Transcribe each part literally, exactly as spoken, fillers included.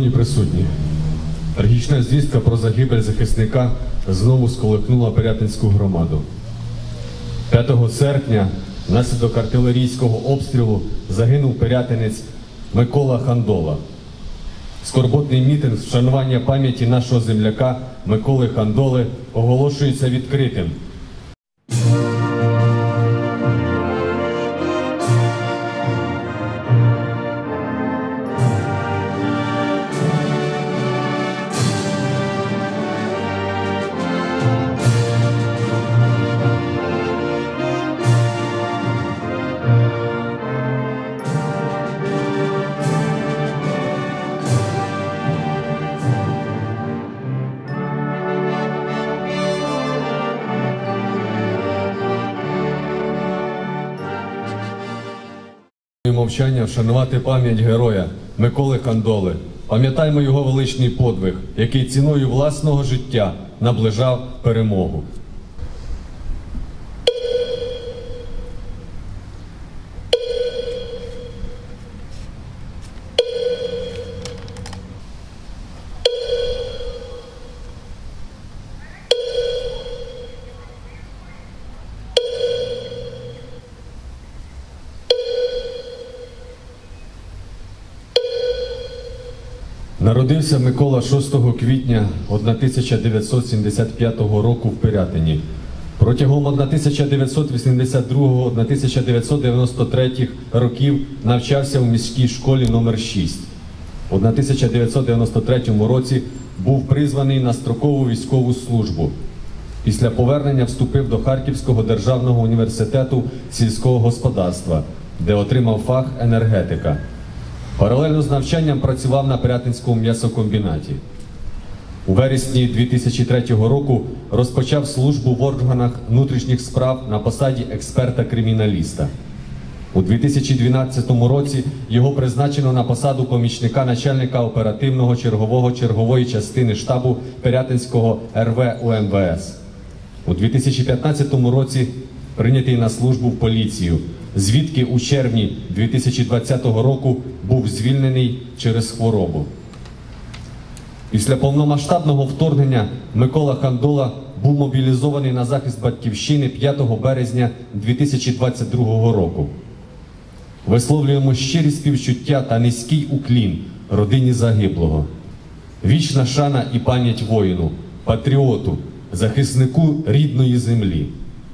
Шановні присутні, трагічна звістка про загибель захисника знову сколихнула Пирятинську громаду. п'ятого серпня внаслідок артилерійського обстрілу загинув пирятинець Микола Хандола. Скорботний мітинг з вшанування пам'яті нашого земляка Миколи Хандоли оголошується відкритим. Мовчання вшанувати пам'ять героя Миколи Хандоли. Пам'ятаймо його величний подвиг, який ціною власного життя наближав перемогу. Народився Микола шостого квітня тисяча дев'ятсот сімдесят п'ятого року в Пирятині. Протягом тисяча дев'ятсот вісімдесят другого - тисяча дев'ятсот дев'яносто третього років навчався у міській школі номер шість. У тисяча дев'ятсот дев'яносто третьому році був призваний на строкову військову службу. Після повернення вступив до Харківського державного університету сільського господарства, де отримав фах енергетика. Паралельно з навчанням працював на Пирятинському м'ясокомбінаті. У вересні дві тисячі третього року розпочав службу в органах внутрішніх справ на посаді експерта-криміналіста. У дві тисячі дванадцятому році його призначено на посаду помічника начальника оперативного чергового чергової частини штабу Пирятинського ер ве у ем ве ес. У дві тисячі п'ятнадцятому році прийнятий на службу в поліцію, звідки у червні дві тисячі двадцятого року був звільнений через хворобу. Після повномасштабного вторгнення Микола Хандола був мобілізований на захист Батьківщини п'ятого березня дві тисячі двадцять другого року. Висловлюємо щирі співчуття та низький уклін родині загиблого. Вічна шана і пам'ять воїну, патріоту, захиснику рідної землі.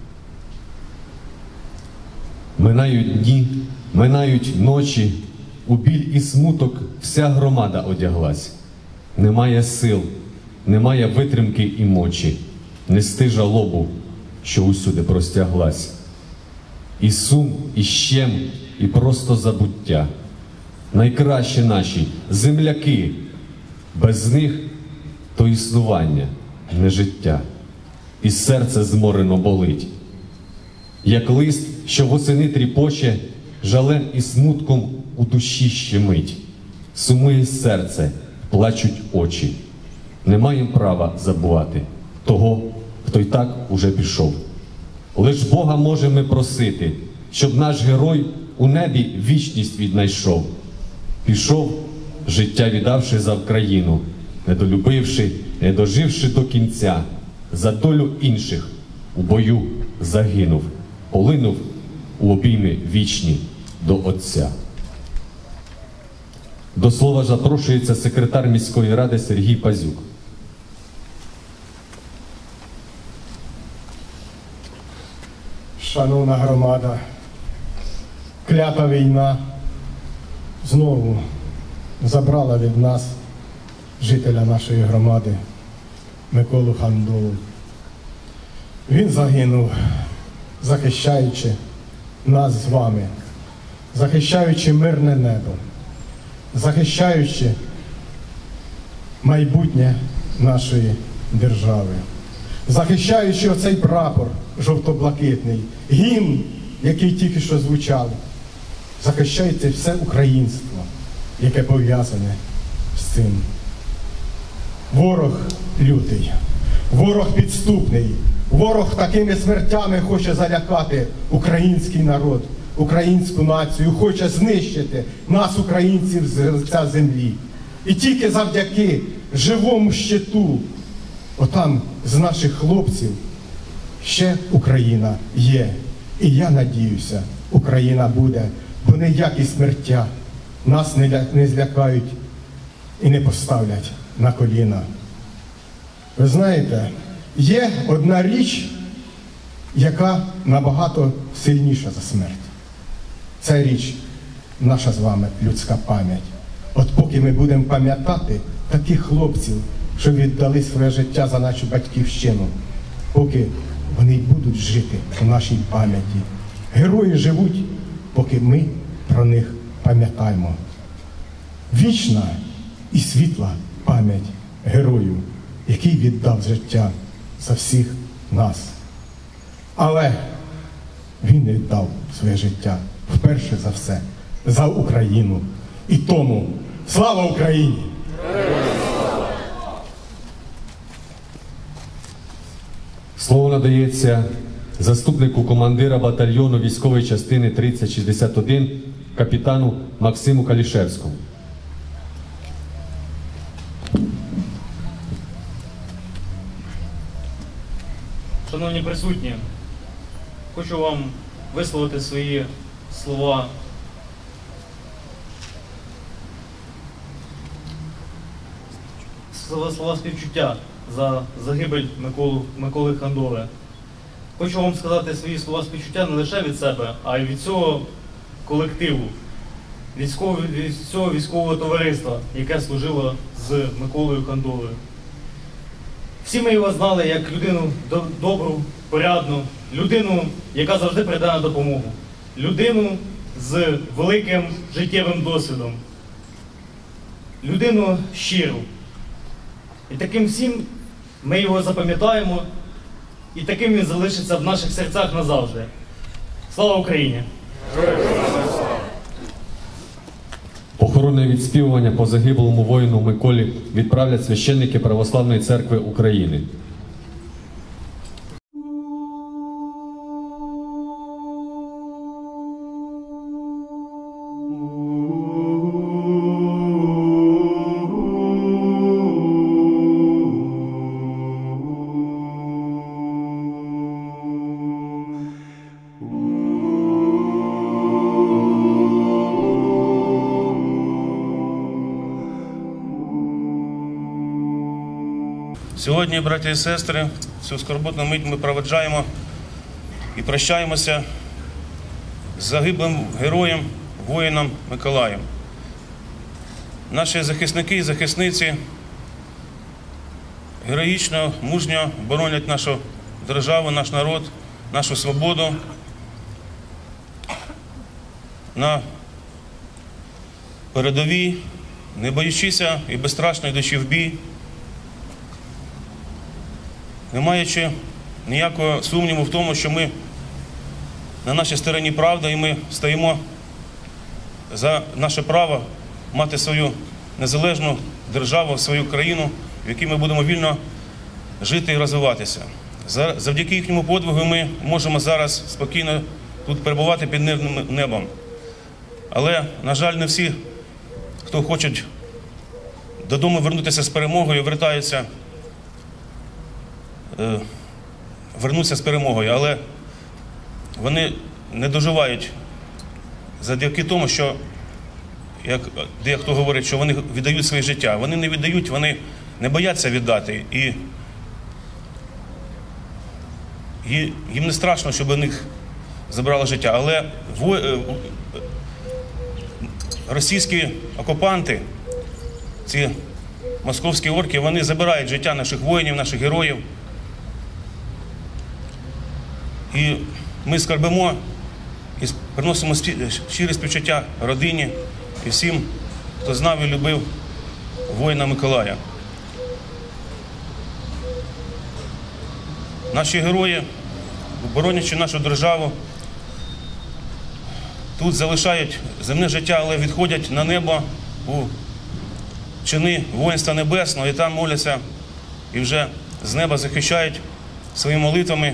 Минають дні, минають ночі, у біль і смуток вся громада одяглась. Немає сил, немає витримки і мочі, нести жалобу, що усюди простяглась. І сум, і щем, і просто забуття. Найкращі наші земляки, без них то існування, не життя. І серце зморено болить. Як лист, що восени тріпоче, жалем і смутком у душі щемить. Сумує серце, плачуть очі. Не маєм права забувати того, хто й так уже пішов. Лиш Бога можемо просити, щоб наш герой у небі вічність віднайшов. Пішов, життя віддавши за Вкраїну, недолюбивши, не доживши до кінця, за долю інших у бою загинув. Полинув у обійми вічні до Отця. До слова запрошується секретар міської ради Сергій Пазюк. Шановна громада, клята війна знову забрала від нас жителя нашої громади Миколу Хандолу. Він загинув, захищаючи нас з вами, захищаючи мирне небо, захищаючи майбутнє нашої держави, захищаючи оцей прапор жовто-блакитний, гімн, який тільки що звучав, захищається все українство, яке пов'язане з цим. Ворог лютий, ворог підступний, ворог такими смертями хоче залякати український народ, українську націю, хоче знищити нас, українців, з лиця землі. І тільки завдяки живому щиту, отам з наших хлопців, ще Україна є. І я надіюся, Україна буде, бо ніякі смертя нас не, ля... не злякають і не поставлять на коліна. Ви знаєте, є одна річ, яка набагато сильніша за смерть. Ця річ наша з вами людська пам'ять. От поки ми будемо пам'ятати таких хлопців, що віддали своє життя за нашу батьківщину, поки вони будуть жити у нашій пам'яті. Герої живуть, поки ми про них пам'ятаємо. Вічна і світла пам'ять герою, який віддав життя за всіх нас. Але він віддав своє життя вперше за все, за Україну. І тому слава Україні! Слово надається заступнику командира батальйону військової частини тридцять шістдесят один, капітану Максиму Калішевському. Шановні присутні, хочу вам висловити свої слова слова, слова співчуття за загибель Миколу, Миколи Хандоли. Хочу вам сказати свої слова співчуття не лише від себе, а й від цього колективу, від цього, від цього військового товариства, яке служило з Миколою Хандолою. Всі ми його знали як людину добру, порядну, людину, яка завжди прийде на допомогу, людину з великим життєвим досвідом, людину щиру. І таким всім ми його запам'ятаємо, і таким він залишиться в наших серцях назавжди. Слава Україні! Похоронне відспівування по загиблому воїну Миколі відправлять священники Православної церкви України. Сьогодні, браті і сестри, цю скорботну мить ми проведжаємо і прощаємося з загиблим героєм, воїном Миколаєм. Наші захисники і захисниці героїчно, мужньо боронять нашу державу, наш народ, нашу свободу на передовій, не боючися і безстрашно йдучи в бій, не маючи ніякого сумніву в тому, що ми на нашій стороні правда і ми стоїмо за наше право мати свою незалежну державу, свою країну, в якій ми будемо вільно жити і розвиватися. Завдяки їхньому подвигу ми можемо зараз спокійно тут перебувати під мирним небом. Але, на жаль, не всі, хто хочуть додому вернутися з перемогою, вертаються вернуться з перемогою, але вони не доживають завдяки тому, що, як дехто говорить, що вони віддають своє життя. Вони не віддають, вони не бояться віддати. І, і їм не страшно, щоб у них забрали життя. Але во... російські окупанти, ці московські орки, вони забирають життя наших воїнів, наших героїв. І ми скорбимо і приносимо щире співчуття родині і всім, хто знав і любив воїна Миколая. Наші герої, боронячи нашу державу, тут залишають земне життя, але відходять на небо у чини воїнства небесного, і там моляться, і вже з неба захищають своїми молитвами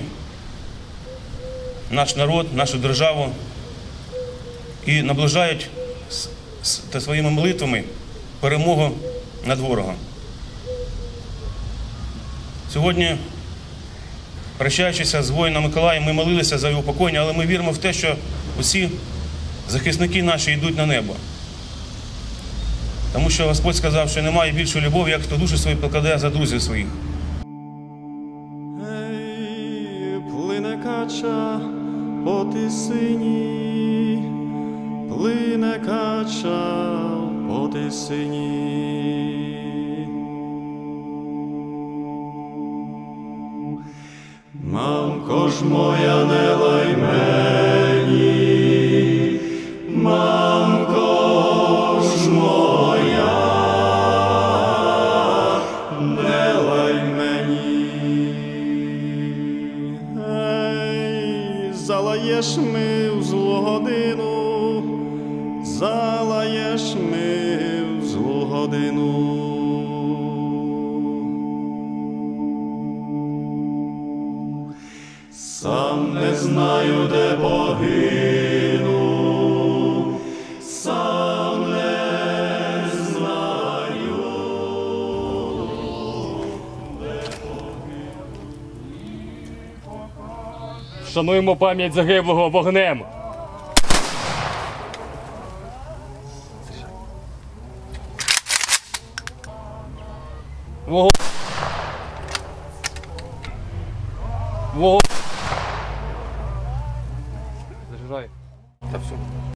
наш народ, нашу державу, і наближають своїми молитвами перемогу над ворогом. Сьогодні, прощаючися з воїном Миколаєм, ми молилися за його покоєння, але ми віримо в те, що усі захисники наші йдуть на небо. Тому що Господь сказав, що немає більшої любові, як хто душу свою покладає за друзів своїх. Ей, плине кача по тисині, плине кача по тисині. Мамко ж моя, не лай мені, мамко ж моя, не лай мені. Ей, залаєш ми в злу годину, залаєш ми в злу годину. Сам не знаю, де погину, сам не знаю, де погину. Шануємо пам'ять загиблого вогнем. Вогонь. Вогонь. Зажигай. Та все.